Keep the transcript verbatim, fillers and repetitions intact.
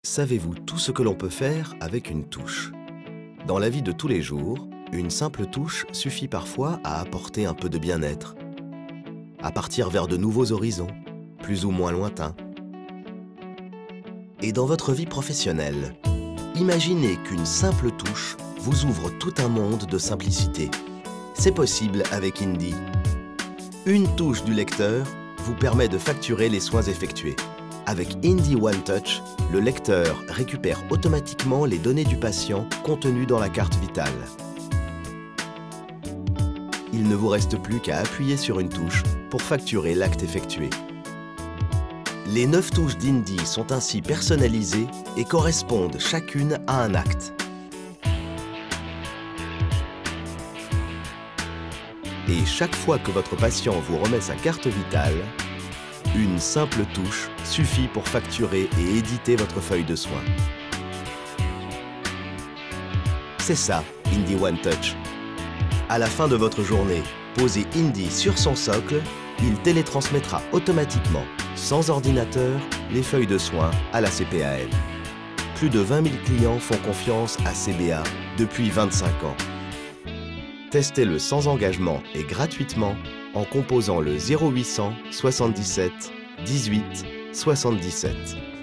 Savez-vous tout ce que l'on peut faire avec une touche? Dans la vie de tous les jours, une simple touche suffit parfois à apporter un peu de bien-être, à partir vers de nouveaux horizons, plus ou moins lointains. Et dans votre vie professionnelle, imaginez qu'une simple touche vous ouvre tout un monde de simplicité. C'est possible avec Indy. Une touche du lecteur vous permet de facturer les soins effectués. Avec Indy One Touch, le lecteur récupère automatiquement les données du patient contenues dans la carte vitale. Il ne vous reste plus qu'à appuyer sur une touche pour facturer l'acte effectué. Les neuf touches d'Indy sont ainsi personnalisées et correspondent chacune à un acte. Et chaque fois que votre patient vous remet sa carte vitale, une simple touche suffit pour facturer et éditer votre feuille de soins. C'est ça, Indy One Touch. À la fin de votre journée, posez Indy sur son socle, il télétransmettra automatiquement, sans ordinateur, les feuilles de soins à la C P A L. Plus de vingt mille clients font confiance à C B A depuis vingt-cinq ans. Testez-le sans engagement et gratuitement en composant le zéro huit cents soixante-dix-sept dix-huit soixante-dix-sept.